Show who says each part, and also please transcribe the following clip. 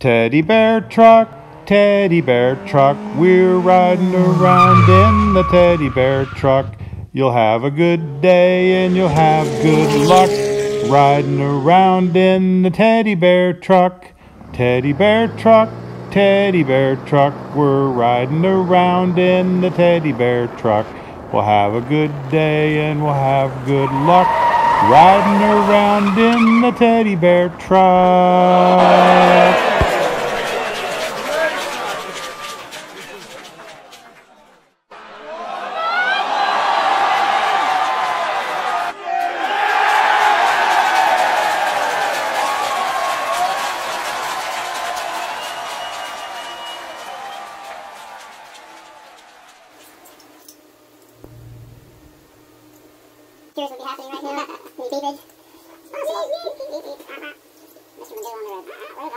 Speaker 1: Teddy bear truck, we're riding around in the teddy bear truck. You'll have a good day and you'll have good luck riding around in the teddy bear truck. Teddy bear truck, we're riding around in the teddy bear truck. We'll have a good day and we'll have good luck riding around in the teddy bear truck.
Speaker 2: Here's what's happening right now. Beep, beep. Mr. Magoo on the road.